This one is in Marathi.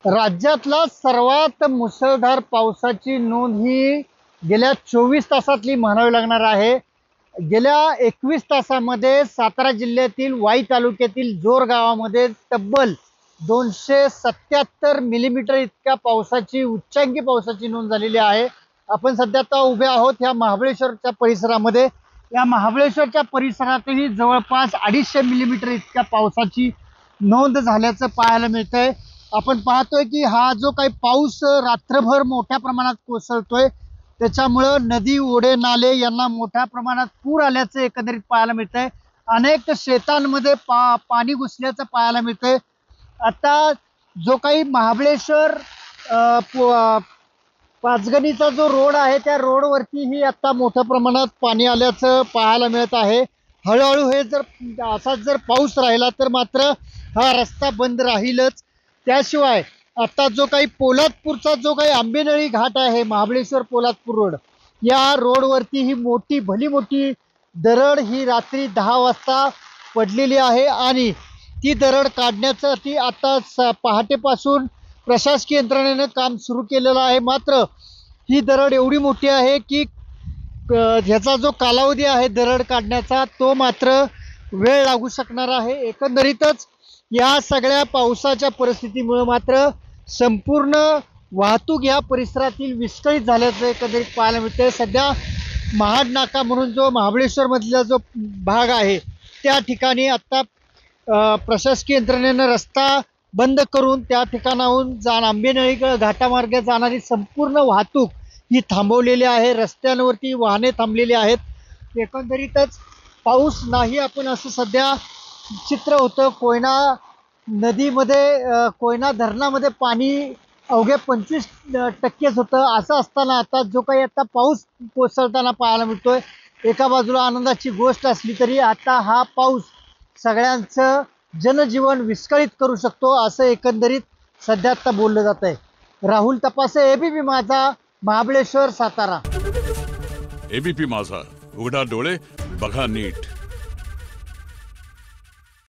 राज्यातला सर्वात मुसळधार पावसाची नोंद ही गेल्या 24 तासातली म्हणावी लागणार आहे। गेल्या 21 तासामध्ये सातारा जिल्ह्यातील वाई तालुक्यातील जोर गावामध्ये तब्बल 277 मिलीमीटर इतक्या पावसाची उच्चांकी पावसाची नोंद झालेली आहे। आपण सध्या आता उभे आहोत या महाबळेश्वरच्या परिसरामध्ये। या महाबळेश्वरच्या परिसरातही जवळपास 250 मिलीमीटर इतक्या पावसाची नोंद झाल्याचं पाहायला मिळतंय। आपण पाहतोय की हा जो काही पाऊस रात्रभर मोठ्या प्रमाणात कोसळतोय त्याच्यामुळं नदी ओढे नाले यांना मोठ्या प्रमाणात पूर आल्याचं एकंदरीत पाहायला मिळतंय। अनेक शेतांमध्ये पाणी घुसल्याचं पाहायला मिळतंय। आता जो काही महाबळेश्वर पाचगणीचा जो रोड आहे त्या रोडवरतीही आता मोठ्या प्रमाणात पाणी आल्याचं पाहायला मिळत आहे। हळूहळू हे जर असाच जर पाऊस राहिला तर मात्र हा रस्ता बंद राहीलच। त्याशिवाय आता जो काही पोलादपूरचा जो काही आंबेनळी घाट आहे महाबळेश्वर पोलादपूर रोड या रोडवरती ही मोठी भली मोठी दरड ही रात्री 10 वाजता पडलेली आहे आणि ती दरड काढण्यासाठी आता पहाटेपासून प्रशासकीय यंत्रणेने काम सुरू केलेलं आहे। मात्र ही दरड एवढी मोठी आहे की ह्याचा जो कालावधी आहे दरड काढण्याचा तो मात्र वेळ लागू शकणार आहे। एकंदरीतच या सगळ्या पावसाच्या परिस्थितीमुळे मात्र संपूर्ण वाहतूक या परिसरातील विस्कळीत झाल्याचं एकंदरीत पाहायला मिळते। सध्या महाड नाका म्हणून जो महाबळेश्वर मधला जो भाग आहे त्या ठिकाणी आता प्रशासकीय यंत्रणेनं रस्ता बंद करून त्या ठिकाणाहून आंबेनळी घाटामार्गे जाणारी संपूर्ण वाहतूक ही थांबवलेली आहे। रस्त्यांवरती वाहने थांबलेली आहेत। एकंदरीतच पाऊस नाही आपण असं सध्या चित्र होतं। कोयना नदीमध्ये कोयना धरणामध्ये पाणी अवघे 25% होतं। असं असताना आता जो काही आता पाऊस कोसळताना पाहायला मिळतोय एका बाजूला आनंदाची गोष्ट असली तरी आता हा पाऊस सगळ्यांचं जनजीवन विस्कळीत करू शकतो असं एकंदरीत सध्या आता बोललं जात आहे। राहुल तपासे, एबीपी माझा, महाबळेश्वर, सातारा। एबीपी माझा, उघडा डोळे बघा नीट।